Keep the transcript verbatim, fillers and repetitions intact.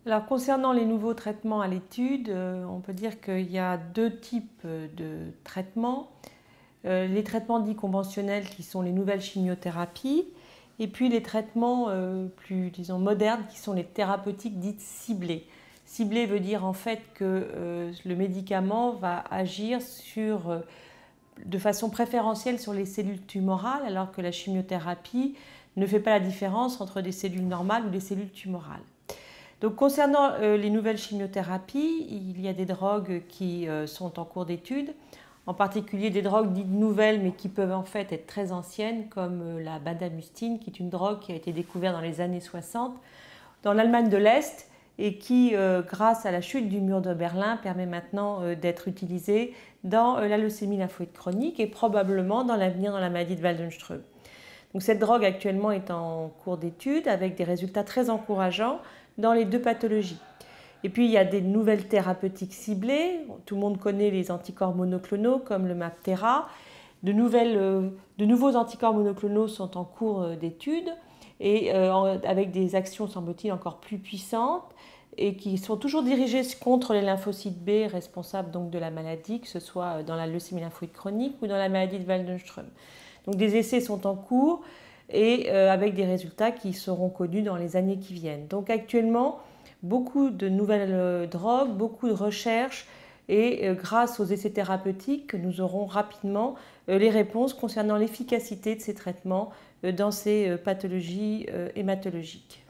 Alors, concernant les nouveaux traitements à l'étude, euh, on peut dire qu'il y a deux types de traitements. Euh, les traitements dits conventionnels qui sont les nouvelles chimiothérapies et puis les traitements euh, plus, disons, modernes qui sont les thérapeutiques dites ciblées. Ciblé veut dire en fait que euh, le médicament va agir sur, euh, de façon préférentielle sur les cellules tumorales alors que la chimiothérapie ne fait pas la différence entre des cellules normales ou des cellules tumorales. Donc, concernant euh, les nouvelles chimiothérapies, il y a des drogues qui euh, sont en cours d'étude, en particulier des drogues dites nouvelles mais qui peuvent en fait être très anciennes, comme euh, la bendamustine, qui est une drogue qui a été découverte dans les années soixante dans l'Allemagne de l'Est et qui, euh, grâce à la chute du mur de Berlin, permet maintenant euh, d'être utilisée dans euh, la leucémie lymphoïde chronique et probablement dans l'avenir dans la maladie de Waldenström. Donc, cette drogue actuellement est en cours d'étude avec des résultats très encourageants dans les deux pathologies. Et puis il y a des nouvelles thérapeutiques ciblées. Tout le monde connaît les anticorps monoclonaux comme le MabThera. De, nouvelles, euh, de nouveaux anticorps monoclonaux sont en cours d'étude et euh, avec des actions, semble-t-il, encore plus puissantes et qui sont toujours dirigées contre les lymphocytes B responsables donc de la maladie, que ce soit dans la leucémie lymphoïde chronique ou dans la maladie de Waldenström. Donc des essais sont en cours et euh, avec des résultats qui seront connus dans les années qui viennent. Donc actuellement, beaucoup de nouvelles euh, drogues, beaucoup de recherches et euh, grâce aux essais thérapeutiques, nous aurons rapidement euh, les réponses concernant l'efficacité de ces traitements euh, dans ces euh, pathologies euh, hématologiques.